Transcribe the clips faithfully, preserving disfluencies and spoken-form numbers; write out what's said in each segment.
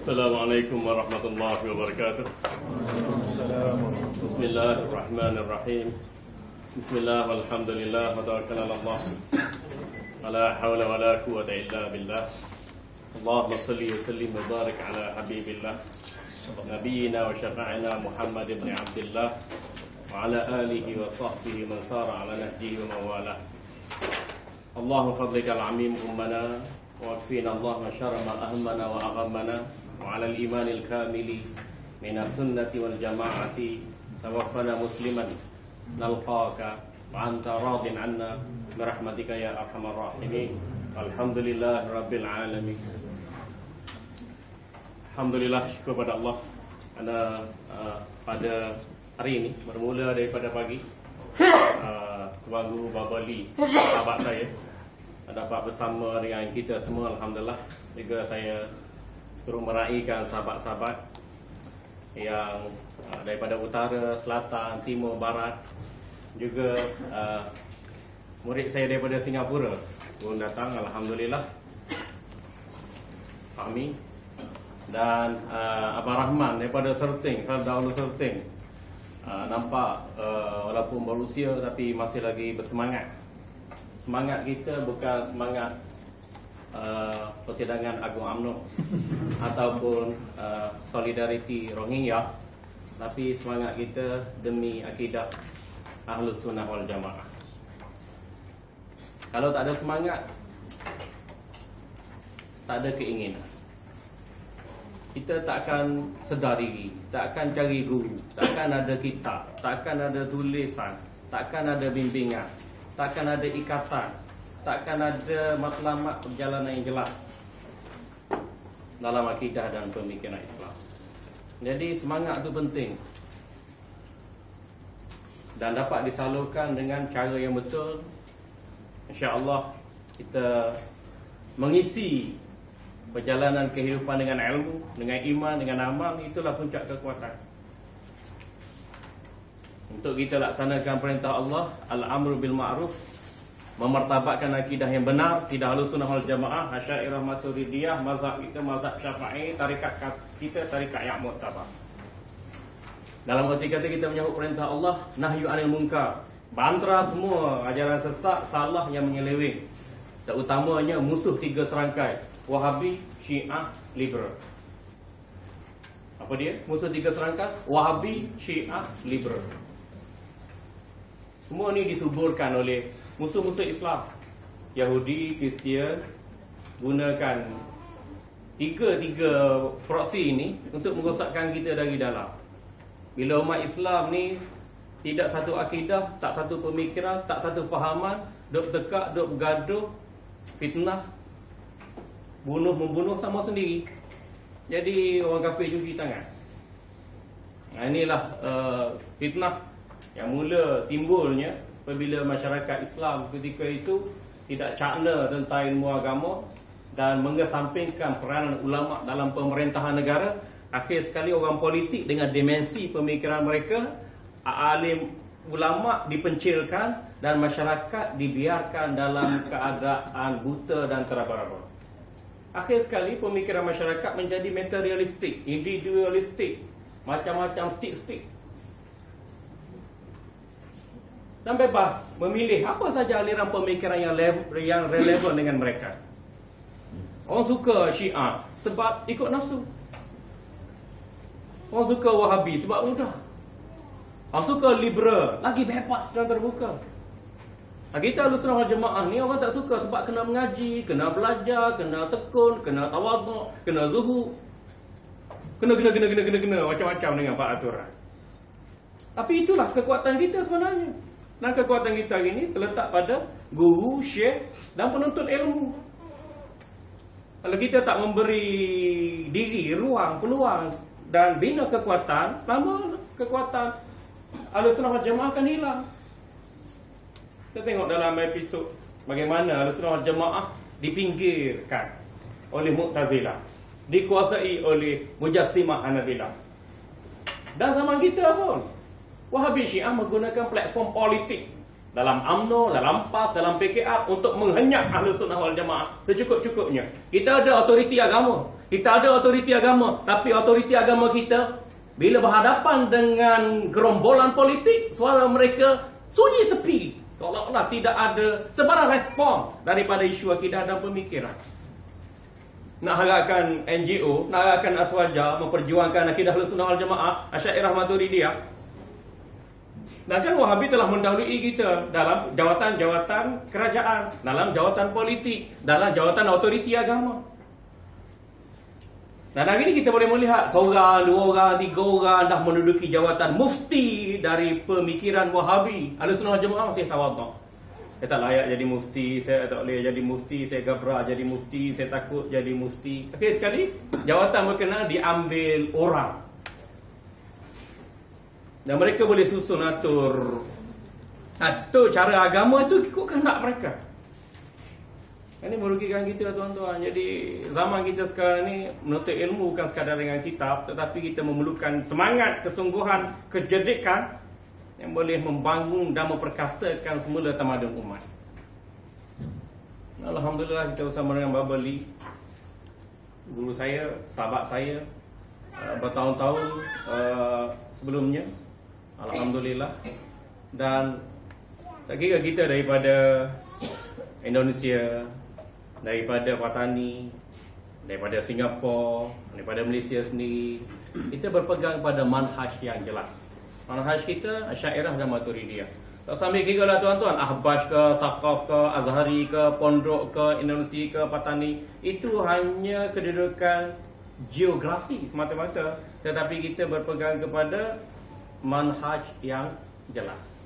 Assalamualaikum warahmatullahi wabarakatuh. Bismillahirrahmanirrahim. Bismillah walhamdulillah wa tawakkal ala Allah. La hawla wa la quwwata illa billah. Allahumma salli wa sallim wa barik ala habibillah nabiyyina wa syafa'ina Muhammad ibn Abdullah wa ala alihi wa sahbihi man sara ala nahjihi wa mawalah. Allahumma fadlika al-amim ummana wa akfina Allahumma syarra ma ahammana wa aghammana wa ala al-iman al-kamili min as-sunnati wal jama'ati tawaffana musliman nalqaka wa anta radin anna birahmatika ya arhamar rahimin. Alhamdulillah rabbil alamin. Alhamdulillah, syukur pada Allah. Ana uh, pada hari ini bermula daripada pagi uh, Tuan Guru Babali, sahabat saya, dapat bersama dengan kita semua. Alhamdulillah. Juga saya turut meraihkan sahabat-sahabat yang uh, daripada utara, selatan, timur, barat. Juga uh, murid saya daripada Singapura pun datang. Alhamdulillah. Fahmi. Dan uh, Abang Rahman daripada Serting, Fardaul Serting. uh, Nampak uh, walaupun berusia tapi masih lagi bersemangat. Semangat kita bukan semangat uh, Persidangan Agung UMNO ataupun uh, solidariti Rohingya, tapi semangat kita demi akidah Ahlus Sunnah wal Jamaah. Kalau tak ada semangat, tak ada keinginan, kita tak akan sedar diri, tak akan cari guru, tak akan ada kitab, tak akan ada tulisan, tak akan ada bimbingan, tak akan ada ikatan, tak akan ada matlamat perjalanan yang jelas dalam akidah dan pemikiran Islam. Jadi semangat itu penting dan dapat disalurkan dengan cara yang betul. InsyaAllah kita mengisi perjalanan kehidupan dengan ilmu, dengan iman, dengan amal. Itulah puncak kekuatan. Untuk kita laksanakan perintah Allah, al-amru bil ma'ruf, memartabatkan akidah yang benar, tidak Ahlus Sunnah wal Jamaah, Asy'ariyah, Maturidiyah, mazhab kita mazhab Syafi'i, tarikat kita tarikat yang mu'tabar. Dalam arti kata kita menyambut perintah Allah, nahyu anil munkar, bantara semua ajaran sesat, salah yang menyeleweng, dan utamanya musuh tiga serangkai, Wahabi, Syiah, Liberal. Apa dia? Musuh tiga serangkai, Wahabi, Syiah, Liberal. Semua ni disuburkan oleh musuh-musuh Islam. Yahudi, Kristian gunakan tiga-tiga proksi ini untuk merosakkan kita dari dalam. Bila umat Islam ni tidak satu akidah, tak satu pemikiran, tak satu fahaman, duk tekak, duk bergaduh, fitnah, bunuh-membunuh sama sendiri. Jadi orang kafir cuci tangan. Nah, inilah uh, fitnah yang mula timbulnya apabila masyarakat Islam ketika itu tidak cakna tentang ilmu agama dan mengesampingkan peranan ulama dalam pemerintahan negara. Akhir sekali orang politik dengan dimensi pemikiran mereka, alim ulama dipencilkan dan masyarakat dibiarkan dalam keadaan buta dan teraba-raba. Akhir sekali pemikiran masyarakat menjadi materialistik, individualistik, macam-macam stick-stick, dan bebas memilih apa saja aliran pemikiran yang level, yang relevan dengan mereka. Orang suka Syiah sebab ikut nafsu. Orang suka Wahabi sebab mudah. Orang suka Liberal lagi bebas dan terbuka. Kita Ahlus Sunnah wal Jamaah ni orang tak suka sebab kena mengaji, kena belajar, kena tekun, kena tawaduk, kena zuhud, kena kena kena kena kena kena macam-macam dengan peraturan. Tapi itulah kekuatan kita sebenarnya. Dan kekuatan kita hari ini terletak pada guru, syekh dan penuntut ilmu. Kalau kita tak memberi diri ruang, peluang dan bina kekuatan, lama kekuatan Ahlus Sunnah wal Jamaah akan hilang. Kita tengok dalam episod bagaimana Ahlus Sunnah wal Jamaah dipinggirkan oleh Mu'tazilah, dikuasai oleh Mujassimah Hanabilah. Dan zaman kita pun Wahabi Syiah menggunakan platform politik dalam UMNO, dalam PAS, dalam P K R untuk menghenyak Ahlus Sunnah wal Jamaah secukup-cukupnya. Kita ada autoriti agama, Kita ada otoriti agama, tapi otoriti agama kita bila berhadapan dengan gerombolan politik, suara mereka sunyi sepi. Seolah-olah tidak ada sebarang respon daripada isu akidah dan pemikiran. Nak harapkan N G O, nak harapkan Aswaja memperjuangkan akidah Ahlussunnah wal Jamaah, Asy'ariyah Maturidiyah. Dan kan Wahabi telah mendahului kita dalam jawatan-jawatan kerajaan, dalam jawatan politik, dalam jawatan otoriti agama. Dan hari ini kita boleh melihat seorang, dua orang, tiga orang dah menduduki jawatan mufti dari pemikiran Wahabi. Ahlussunnah wal Jamaah masih tawaduk. Saya tak layak jadi mufti, saya tak boleh jadi mufti, saya gabra jadi mufti, saya takut jadi mufti. Akhir sekali, jawatan berkenaan diambil orang. Dan mereka boleh susun atur atur cara agama itu ikut kehendak mereka. Ini merugikan kita tuan-tuan. Jadi zaman kita sekarang ni menuntut ilmu bukan sekadar dengan kitab, tetapi kita memerlukan semangat, kesungguhan, kecerdikan yang boleh membangun dan memperkasakan semula tamadun umat. Alhamdulillah kita bersama dengan Baba Lee, guru saya, sahabat saya bertahun-tahun uh, sebelumnya. Alhamdulillah. Dan tak kira kita daripada Indonesia, daripada Patani, daripada Singapura, daripada Malaysia sendiri, kita berpegang pada manhaj yang jelas. Manhaj kita Asy'ariyah dan Maturidiyah. Tak sambil kira lah tuan-tuan, Ahbash ke, Saqaf ke, Azhari ke, Pondok ke, Indonesia ke, Patani, itu hanya kedudukan geografi semata-mata, tetapi kita berpegang kepada manhaj yang jelas.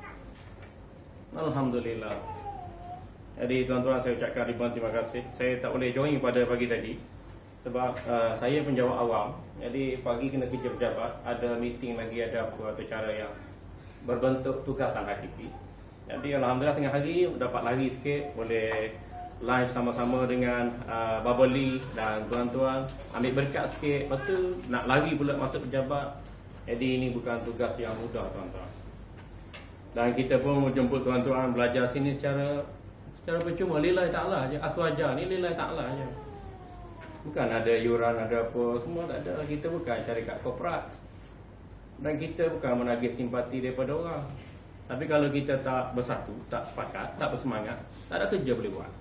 Alhamdulillah. Jadi tuan-tuan, saya ucapkan ribuan terima kasih. Saya tak boleh join pada pagi tadi sebab uh, saya penjawat awam. Jadi pagi kena kerja pejabat, ada meeting lagi, ada apa atau cara yang berbentuk tugasan hakiki. Jadi alhamdulillah tengah hari dapat lari sikit, boleh live sama-sama dengan uh, Baba Lee dan tuan-tuan, ambil berkat sikit. Lepas tu nak lari pula masuk pejabat. Jadi ini bukan tugas yang mudah tuan-tuan. Dan kita pun menjemput tuan-tuan belajar sini secara secara percuma, lillahi ta'ala je. Aswaja ni lillahi ta'ala je. Bukan ada yuran, ada apa, semua tak ada. Kita bukan syarikat korporat. Dan kita bukan menagih simpati daripada orang. Tapi kalau kita tak bersatu, tak sepakat, tak bersemangat, tak ada kerja boleh buat.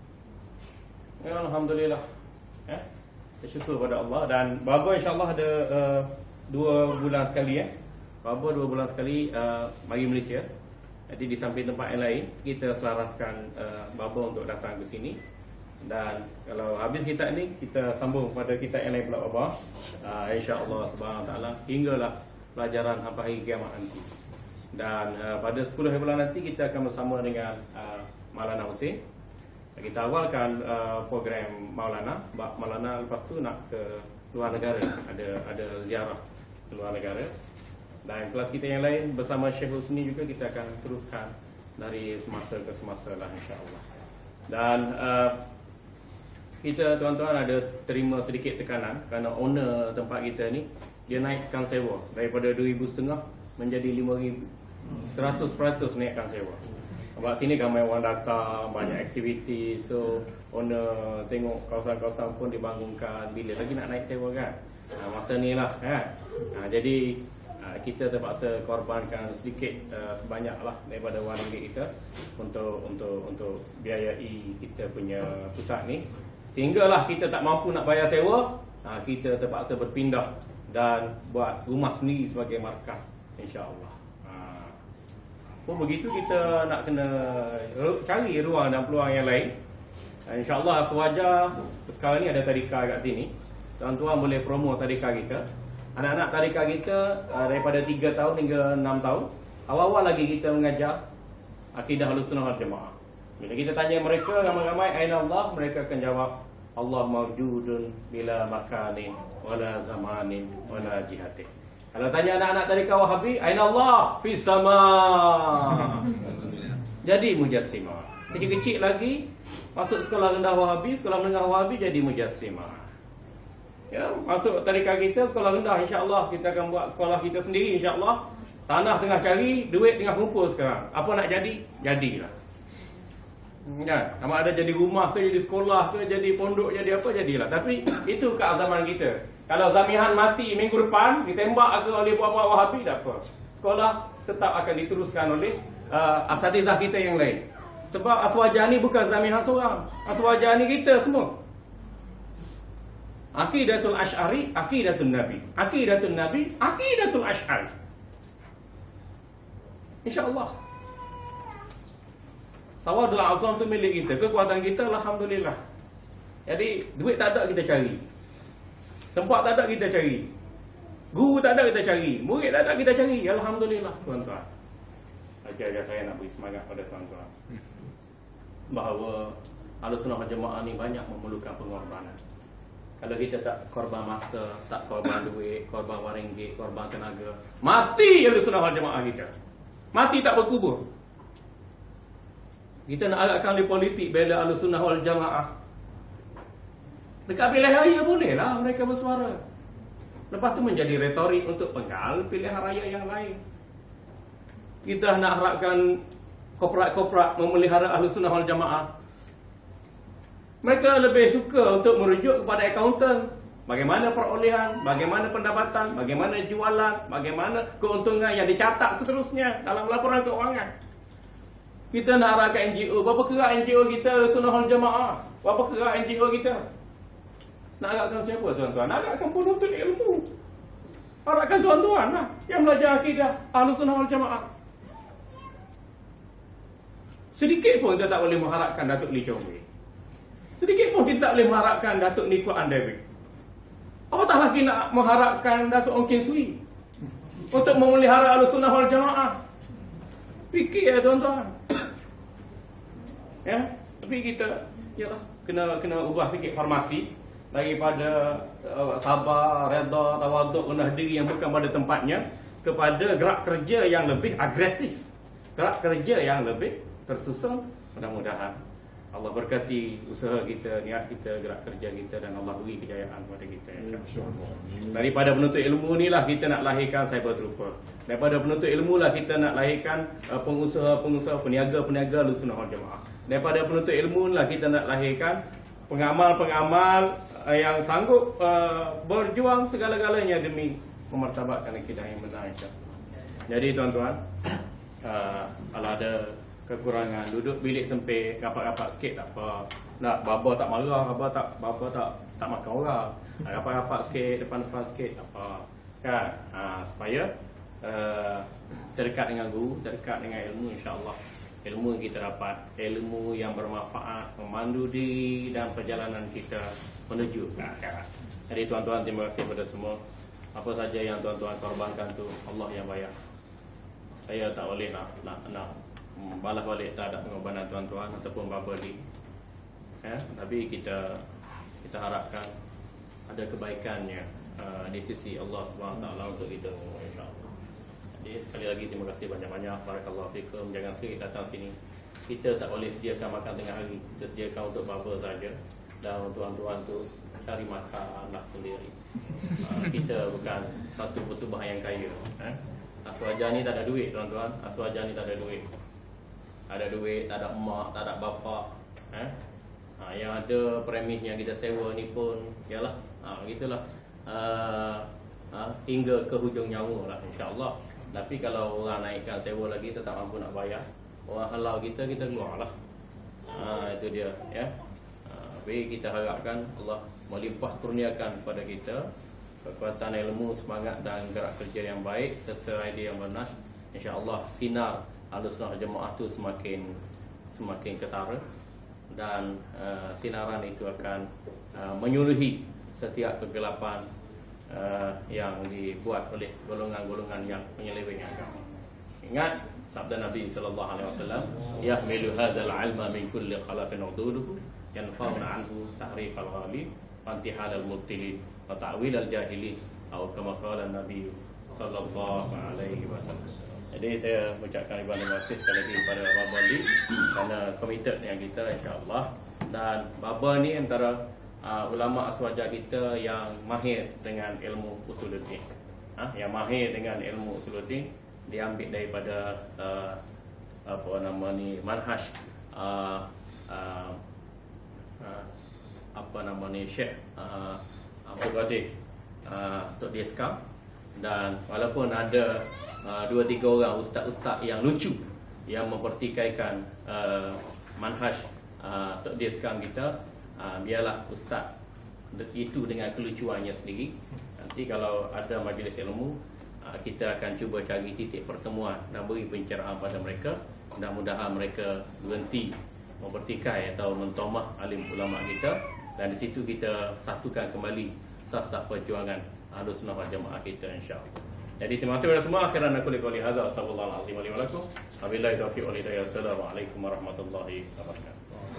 Ya, alhamdulillah. Eh? Bersyukur pada Allah. Dan Baba insyaAllah ada uh, dua bulan sekali eh. Baba dua bulan sekali uh, mari Malaysia. Jadi di samping tempat yang lain, kita selaraskan uh, Baba untuk datang ke sini. Dan kalau habis kita ni, kita sambung pada kita yang lain pula Baba, uh, InsyaAllah subhanahu wa ta'ala, hinggalah pelajaran sampai hari kiamat nanti. Dan uh, pada sepuluh bulan nanti, kita akan bersama dengan uh, Maulana Hussein. Kita awalkan uh, program Maulana. Maulana lepas tu nak ke luar negara, ada ada ziarah ke luar negara. Dan kelas kita yang lain bersama Syekh Husni juga kita akan teruskan dari semasa ke semasa lah insyaAllah. Dan uh, kita tuan-tuan ada terima sedikit tekanan kerana owner tempat kita ni, dia naikkan sewa daripada dua ribu setengah menjadi lima ribu. Seratus peratus naikkan sewa. Sebab sini ramai orang datang, banyak aktiviti. So owner tengok kawasan-kawasan pun dibangunkan, bila lagi nak naik sewa kan. Nah, masa ni lah kan. Nah, jadi kita terpaksa korbankan sedikit uh, sebanyak lah daripada wang ringgit kita untuk untuk untuk biayai kita punya pusat ni, sehinggalah kita tak mampu nak bayar sewa, uh, kita terpaksa berpindah dan buat rumah sendiri sebagai markas insya-Allah. Uh, pun begitu kita nak kena cari ruang dan peluang yang lain. Uh, insya-Allah sewajar sekarang ni ada tadika kat sini. Tuan-tuan boleh promo tadika kita. Anak-anak tadika kita uh, daripada tiga tahun hingga enam tahun. Awal-awal lagi kita mengajar akidah Ahlussunnah wal Jamaah. Bila kita tanya mereka ramai-ramai aina Allah, mereka akan jawab Allah mawjudun bila makanin wala zamanin wala jihatin. Kalau tanya anak-anak tadika Wahabi, aina Allah fis sama. Jadi mujassimah. Kecil-kecil lagi masuk sekolah rendah Wahabi, sekolah menengah Wahabi jadi mujassimah. Ya, masuk tadika kita sekolah rendah, insya-Allah kita akan buat sekolah kita sendiri insya-Allah. Tanah tengah cari, duit tengah kumpul sekarang. Apa nak jadi? Jadilah. Kan? Sama ada jadi rumah ke, jadi sekolah ke, jadi pondok, jadi apa, jadilah. Tapi itu keazaman kita. Kalau Zamihan mati minggu depan, ditembak ke oleh buah-buah Wahabi, tak apa. Sekolah tetap akan diteruskan oleh uh, asatizah kita yang lain. Sebab Aswajani bukan Zamihan seorang. Aswajani kita semua. Aqidatul Asy'ari, Aqidatul Nabi. Aqidatul Nabi, Aqidatul Asy'ari. InsyaAllah. Sawadul Azam tu milik kita. Kekuatan kita, alhamdulillah. Jadi, duit tak ada kita cari. Tempat tak ada kita cari. Guru tak ada kita cari. Murid tak ada kita cari. Alhamdulillah, tuan-tuan. Ajar-ajar saya nak beri semangat pada tuan-tuan. Bahawa Ahlussunnah wal Jamaah ni banyak memerlukan pengorbanan. Kalau kita tak korban masa, tak korban duit, korban wang ringgit, korban tenaga, mati Ahlussunnah wal Jamaah kita. Mati tak berkubur. Kita nak agakkan di politik bela Ahlussunnah wal Jamaah. Dekat pilihan raya bolehlah mereka bersuara. Lepas tu menjadi retorik untuk penggal pilihan raya yang lain. Kita nak harapkan korporat-korporat memelihara Ahlussunnah wal Jamaah. Mereka lebih suka untuk merujuk kepada akauntan. Bagaimana perolehan, bagaimana pendapatan, bagaimana jualan, bagaimana keuntungan yang dicatat seterusnya dalam laporan keuangan. Kita nak harapkan N G O. Berapa kerak N G O kita Ahlussunnah wal Jamaah? Berapa kerak N G O kita? Nak harapkan siapa tuan-tuan? Nak harapkan penuntut ilmu. Harapkan tuan-tuan lah yang belajar akidah Ahlussunnah wal Jamaah. Sedikit pun kita tak boleh mengharapkan Datuk Lee Chong Wei. Sedikit pun kita tak boleh mengharapkan Datuk Nicholas Andewik. Apatah lagi nak mengharapkan Datuk Ong Kin Sui untuk memelihara Ahlussunnah wal Jamaah. Fikir ya tuan-tuan. Ya, tapi kita yalah kena kena ubah sikit formasi daripada uh, sabar, redha, tawaduk, rendah diri yang bukan pada tempatnya kepada gerak kerja yang lebih agresif. Gerak kerja yang lebih tersusun. Mudah-mudahan Allah berkati usaha kita, niat kita, gerak kerja kita dan Allah beri kejayaan kepada kita. Daripada penuntut ilmu ni lah kita nak lahirkan cyber trooper. Daripada penuntut ilmu lah kita nak lahirkan uh, pengusaha-pengusaha, peniaga-peniaga Ahlussunnah wal Jamaah. Daripada penuntut ilmu lah kita nak lahirkan pengamal-pengamal uh, yang sanggup uh, berjuang segala-galanya demi memartabatkan akidah yang benar, insya-Allah. Jadi tuan-tuan, uh, kalau ada kekurangan, duduk bilik sempit, rapat-rapat sikit tak apa. Nak baba tak marah, baba tak baba tak tak makan orang. Rapat-rapat sikit, depan-depan sikit tak apa. Kan? Ha, supaya uh, terdekat dengan guru, terdekat dengan ilmu, insya-Allah. Ilmu yang kita dapat, ilmu yang bermanfaat, memandu diri dan perjalanan kita menuju ke akhirat. Jadi tuan-tuan, terima kasih kepada semua. Apa saja yang tuan-tuan korbankan tu Allah yang bayar. Saya tak boleh nak nak nak balas balik tak ada pengorbanan tuan-tuan ataupun bapa di. Ya, tapi kita kita harapkan ada kebaikannya uh, di sisi Allah Subhanahu Wa Taala untuk kita semua, insya-Allah. Jadi sekali lagi terima kasih banyak-banyak. Barakallahu fikum. Jangan sekali datang sini. Kita tak boleh sediakan makan tengah hari. Kita sediakan untuk bapa saja. Dan tuan-tuan tu cari makanlah sendiri. Uh, kita bukan satu pertubuh yang kaya. Eh? Aswaja ni tak ada duit tuan-tuan. Aswaja ni tak ada duit. Tak ada duit, tak ada emak, tak ada bapa. Eh? Ha, yang ada premis yang kita sewa ni pun yalah, ha, gitulah. Uh, ha, hingga ke hujung nyawa lah, insya-Allah. Tapi kalau orang naikkan sewa lagi kita tak mampu nak bayar, orang halau kita, kita keluar lah. Ha, itu dia, ya. Ha, tapi kita harapkan Allah melimpah kurniakan kepada kita kekuatan ilmu, semangat dan gerak kerja yang baik serta idea yang benar. Insya-Allah sinar Ahlussunnah Jamaah tu semakin semakin ketara dan uh, sinaran itu akan uh, menyuluhi setiap kegelapan uh, yang dibuat oleh golongan-golongan yang menyeleweng agama. Ingat sabda Nabi sallallahu alaihi wasallam, yahmilu hadzal ilma min kulli khalafin uduluhu yanfa'una anhu tahrif al-ghalib wa intihal al-mubtilin wa ta'wil al-jahilin atau kama qala Nabi sallallahu alaihi wasallam. Jadi saya mengucapkan ribuan terima kasih sekali lagi kepada Baba Lee kerana komited dengan kita, insya-Allah. Dan Baba ni antara uh, ulama aswaja kita yang mahir dengan ilmu usuluddin. Ha? Yang mahir dengan ilmu usuluddin diambil daripada uh, apa nama ni manhaj uh, uh, uh, apa nama ni, Syekh uh, Abu Qadir uh, Tok Dieskam. Dan walaupun ada uh, dua tiga orang ustaz-ustaz yang lucu yang mempertikaikan uh, manhaj uh, Tok Dieskam kita, uh, biarlah ustaz itu dengan kelucuannya sendiri. Nanti kalau ada majlis ilmu, uh, kita akan cuba cari titik pertemuan dan beri pencerahan pada mereka. Mudah-mudahan mereka berhenti mempertikai atau mentomah alim ulama kita, dan di situ kita satukan kembali sah-sah perjuangan Ahlus Sunnah wal Jamaah kita, insya-Allah. Jadi terima kasih kepada semua. Akhiran aku liqauli hadza, sallallahu alaihi wa lakum. Wabillahi taufiq wal hidayah. Assalamualaikum warahmatullahi wabarakatuh.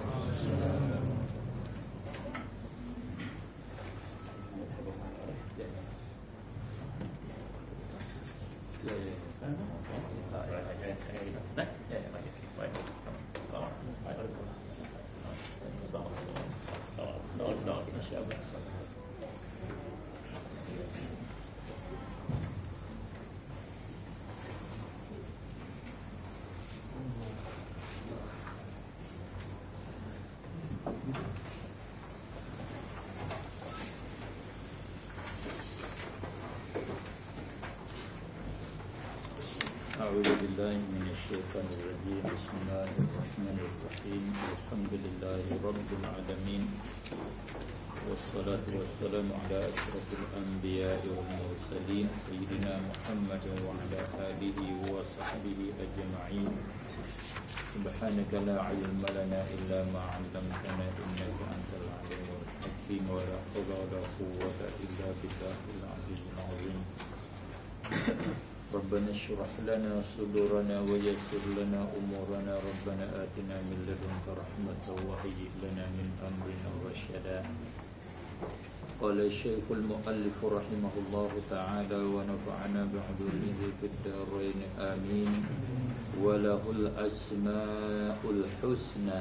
أعوذ بالله من الشيطان الرجيم. بسم الله الرحمن الرحيم. الحمد لله رب العالمين، والصلاة والسلام على أشرف الأنبياء والمرسلين سيدنا محمد وعلى آله وصحبه أجمعين. سبحانك لا علم لنا إلا ما علمتنا إنك أنت العليم الحكيم، ولا حول ولا قوة إلا بالله العلي العظيم. ربنا اشرح لنا صدورنا ويسر لنا أمورنا، ربنا آتنا من لدنك رحمة وهيئ لنا من أمرنا رشدا. قال الشيخ المؤلف رحمه الله تعالى ونفعنا بعلومه في الدارين آمين. وله الأسماء الحسنى.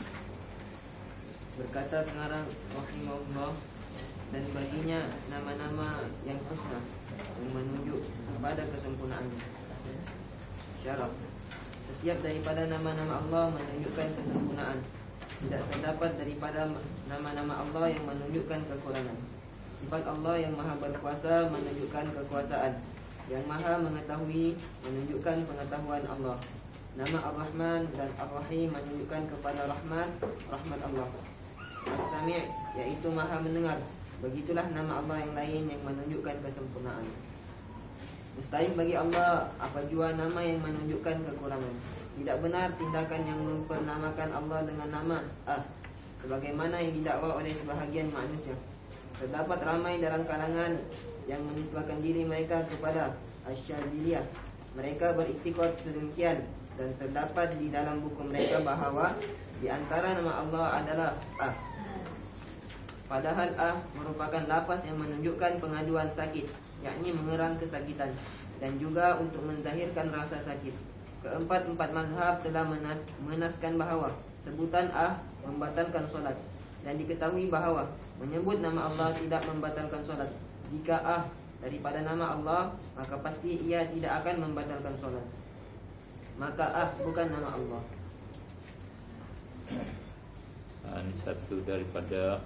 Berkata pengarang rahimahullah, dan baginya nama-nama yang husna yang menunjuk kepada kesempurnaannya. Syarat: setiap daripada nama-nama Allah menunjukkan kesempurnaan. Tidak terdapat daripada nama-nama Allah yang menunjukkan kekurangan. Sifat Allah yang maha berkuasa menunjukkan kekuasaan. Yang maha mengetahui menunjukkan pengetahuan Allah. Nama Ar-Rahman dan Ar-Rahim menunjukkan kepada rahmat, rahmat Allah. As-Sami' yaitu maha mendengar. Begitulah nama Allah yang lain yang menunjukkan kesempurnaan. Mustahil bagi Allah apa jua nama yang menunjukkan kekurangan. Tidak benar tindakan yang mempernamakkan Allah dengan nama Ah, sebagaimana yang didakwa oleh sebahagian manusia. Terdapat ramai dalam kalangan yang menisbahkan diri mereka kepada Asy-Syadziliyah. Mereka beriktikad sedemikian, dan terdapat di dalam buku mereka bahawa di antara nama Allah adalah Ah. Padahal Ah merupakan lafaz yang menunjukkan pengaduan sakit, yakni mengeran kesakitan, dan juga untuk menzahirkan rasa sakit. Keempat-empat mazhab telah menas, menaskan bahawa sebutan Ah membatalkan solat, dan diketahui bahawa menyebut nama Allah tidak membatalkan solat. Jika Ah daripada nama Allah, maka pasti ia tidak akan membatalkan solat. Maka Ah bukan nama Allah. Ini satu daripada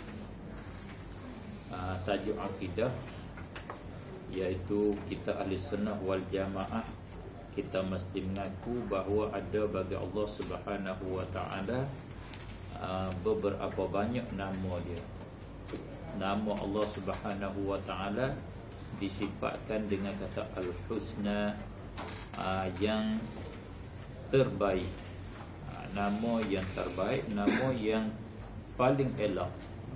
uh, tajuk akidah, iaitu kita ahli sunnah wal jamaah. Kita mesti mengaku bahawa ada bagi Allah Subhanahu wa ta'ala uh, beberapa banyak nama dia. Nama Allah Subhanahu wa ta'ala disifatkan dengan kata Al-Husna, uh, yang terbaik. uh, Nama yang terbaik, nama yang paling elok.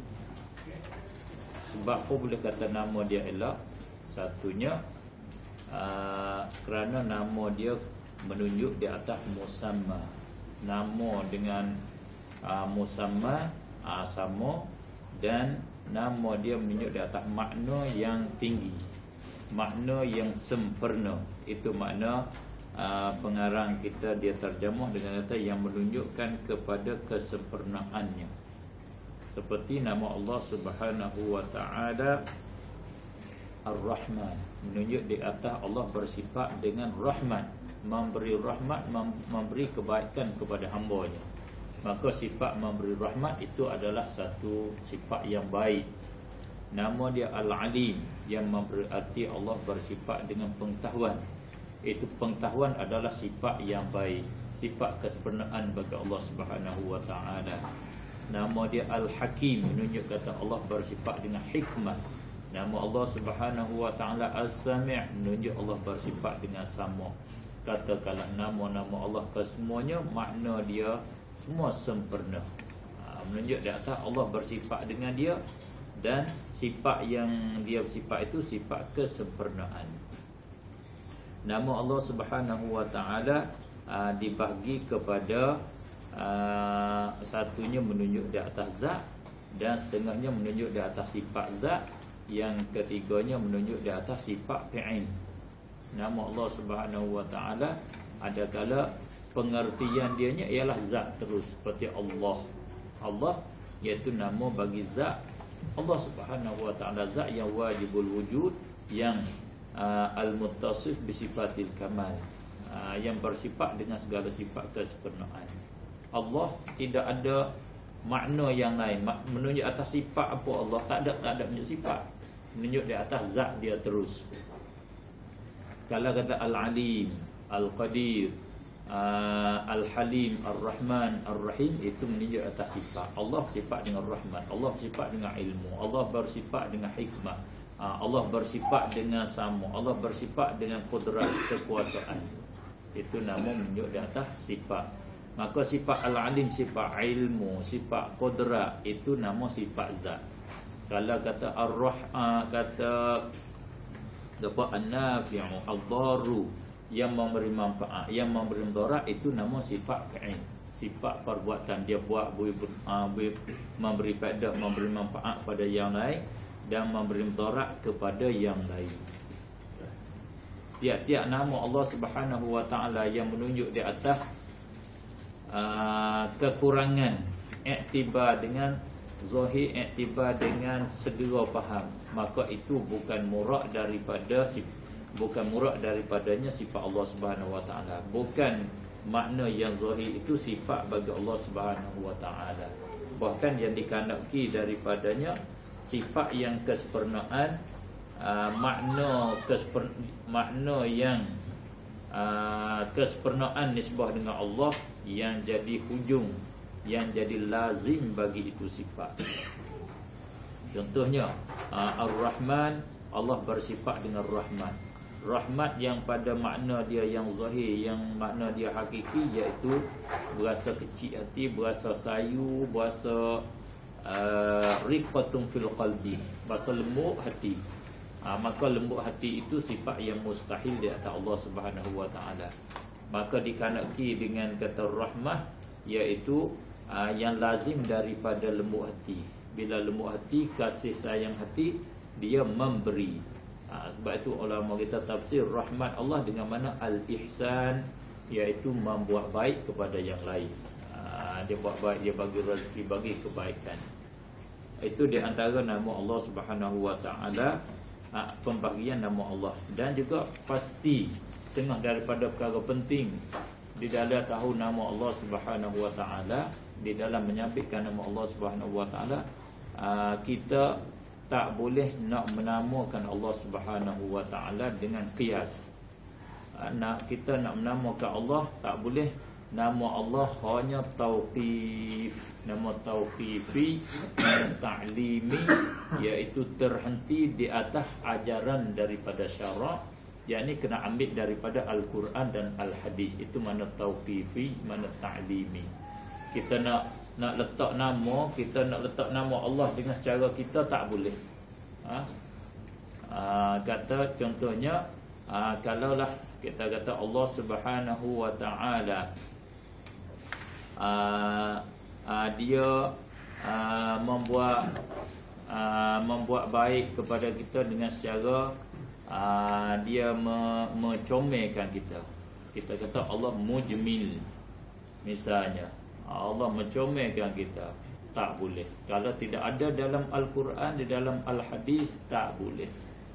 Sebab apa boleh kata nama dia elok? Satunya Uh, kerana nama dia menunjuk di atas musamma. Nama dengan uh, musamma uh, sama, dan nama dia menunjuk di atas makna yang tinggi, makna yang sempurna. Itu makna uh, pengarang kita dia terjemah dengan kata yang menunjukkan kepada kesempurnaannya. Seperti nama Allah Subhanahu wa ta'ala Ar-Rahman, menunjuk di atas Allah bersifat dengan rahmat, memberi rahmat, memberi kebaikan kepada hamba-Nya. Maka sifat memberi rahmat itu adalah satu sifat yang baik. Nama dia Al-Alim, yang berarti Allah bersifat dengan pengetahuan. Itu pengetahuan adalah sifat yang baik, sifat kesempurnaan bagi Allah Subhanahu wa taala. Nama dia Al-Hakim, menunjuk kata Allah bersifat dengan hikmah. Nama Allah Subhanahu wa taala As-Sami', menunjuk Allah bersifat dengan sama. Katakanlah nama-nama Allah kesemuanya, makna dia semua sempurna. Ha, menunjuk di atas Allah bersifat dengan dia, dan sifat yang dia bersifat itu sifat kesempurnaan. Nama Allah Subhanahu wa taala uh, dibahagi kepada uh, satunya menunjuk di atas zat, dan setengahnya menunjuk di atas sifat zat, yang ketiganya menunjuk di atas sifat fi'il. Nama Allah Subhanahu wa taala ada kala pengertian dianya ialah zat terus, seperti Allah. Allah iaitu nama bagi zat Allah Subhanahu wa taala, zat yang wajibul wujud, yang uh, al-muttasif bi sifatil kamal, uh, yang bersifat dengan segala sifat kesempurnaan. Allah tidak ada makna yang lain, menunjuk atas sifat apa Allah, tak ada tak ada menunjuk sifat, menunjuk di atas zat dia terus. Kalau kata Al-Alim, Al-Qadir, uh, Al-Halim, Ar-Rahman, Ar-Rahim, itu menunjuk atas sifat. Allah bersifat dengan rahmat, Allah bersifat dengan ilmu, Allah bersifat dengan hikmah, uh, Allah bersifat dengan sama, Allah bersifat dengan kudrat, kekuasaan. Itu nama menunjuk di atas sifat. Maka sifat Al-Alim, sifat ilmu, sifat kudrat, itu nama sifat zat. Kalau kata Ar-Rahman, kata dapat An-Nafi'u, Ad-Daru, yang memberi manfaat, yang memberi mudarat, itu nama sifat fi'il, sifat perbuatan. Dia buat boleh, uh, boleh memberi faedah, memberi manfaat pada yang lain, dan memberi mudarat kepada yang lain. Tiap-tiap nama Allah Subhanahu wa taala yang menunjuk di atas uh, kekurangan, iktibar dengan zahir, iktibar dengan segera faham, maka itu bukan murad daripada bukan murad daripadanya sifat Allah Subhanahu wa taala. Bukan makna yang zahir itu sifat bagi Allah Subhanahu wa taala. Bahkan yang dikandaki daripadanya sifat yang kesempurnaan, uh, makna kesempur, makna yang uh, kesempurnaan nisbah dengan Allah yang jadi hujung, yang jadi lazim bagi itu sifat. Contohnya uh, Ar-Rahman, Allah bersifat dengan rahmat. Rahmat yang pada makna dia yang zahir, yang makna dia hakiki, iaitu berasa kecil hati, berasa sayu, berasa uh, riqatun fil qalbi, berasa lembut hati. uh, Maka lembut hati itu sifat yang mustahil di atas Allah Subhanahu wa taala. Maka dikanaki dengan kata rahmah, iaitu uh, yang lazim daripada lembut hati. Bila lembut hati, kasih sayang hati, dia memberi. ha, Sebab itu ulama kita tafsir rahmat Allah dengan mana al-ihsan, iaitu membuat baik kepada yang lain. ha, Dia buat baik, dia bagi rezeki, bagi kebaikan. Itu di antara nama Allah Subhanahu wa taala, ha, pembagian nama Allah. Dan juga pasti setengah daripada perkara penting di dalam tahu nama Allah Subhanahu wa taala, di dalam menyampaikan nama Allah Subhanahu wa taala, Uh, kita tak boleh nak menamakan Allah Subhanahu wa taala dengan qiyas. Uh, nak kita nak menamakan Allah, tak boleh nama Allah hanya tauqif, nama tauqifi, nama ta'limi, iaitu terhenti di atas ajaran daripada syarak, yakni kena ambil daripada Al-Quran dan Al-Hadis. Itu mana tauqifi, mana ta'limi. Kita nak nak letak nama, kita nak letak nama Allah dengan secara kita, tak boleh. ha? Ha, kata contohnya, ha, kalaulah kita kata Allah Subhanahu wa ta'ala, ha, ha, dia ha, membuat ha, membuat baik kepada kita dengan secara ha, dia me, mencomelkan kita. Kita kata Allah mujmil misalnya, Allah mencomelkan kita, tak boleh. Kalau tidak ada dalam Al-Quran, di dalam Al-Hadis, tak boleh.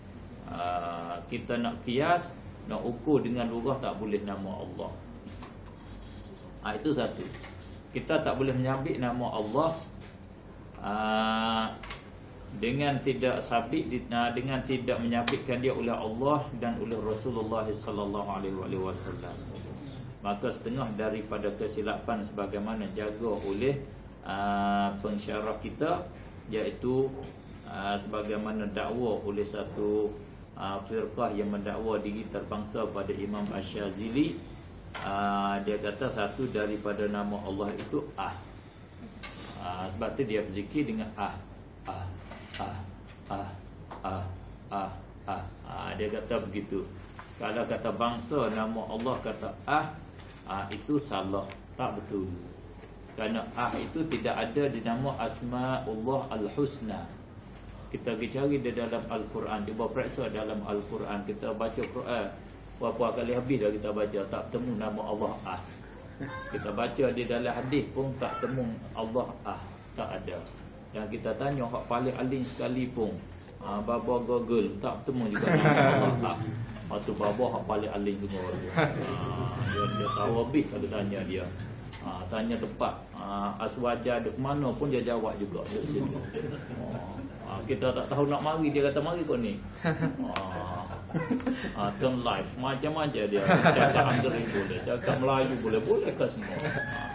uh, Kita nak kias, nak ukur dengan lugah, tak boleh nama Allah. ha, Itu satu. kita tak boleh menyabit nama Allah uh, dengan tidak sabit uh, dengan tidak menyabitkan dia oleh Allah dan oleh Rasulullah sallallahu alaihi wasallam. Maka setengah daripada kesilapan sebagaimana jaga oleh uh, pensyarah kita, iaitu uh, sebagaimana dakwa oleh satu uh, firqah yang mendakwa diri terbangsa pada Imam Asy-Syadzili. Uh, dia kata satu daripada nama Allah itu ah. Uh, sebab tu dia berzikir dengan ah, ah, ah, ah, ah, ah, ah. Uh, dia kata begitu. Kalau kata bangsa nama Allah kata ah, ah itu salah, tak betul. Kerana ah itu tidak ada di nama Asma'ullah Al-Husna. Kita pergi cari di dalam Al-Quran, cuba periksa dalam Al-Quran. Kita baca Quran berapa kali habis dah kita baca, tak temu nama Allah ah. Kita baca di dalam hadis pun tak temu Allah ah, tak ada. Dan kita tanya hak paling alim sekali pun, ah, Baba Google tak temu juga nama Allah ah. Waktu Baba hak paling alim semua dia. Ah, dia, dia tahu habis kalau tanya dia. Ah, tanya tepat ah, Aswaja ada ke mana pun dia jawab juga di sini. Ah, kita tak tahu nak mari, dia kata mari kau ni. Ah, Ah, turn live macam-macam dia. Cakap Inggeris boleh, cakap Melayu boleh, boleh ke semua. Ah,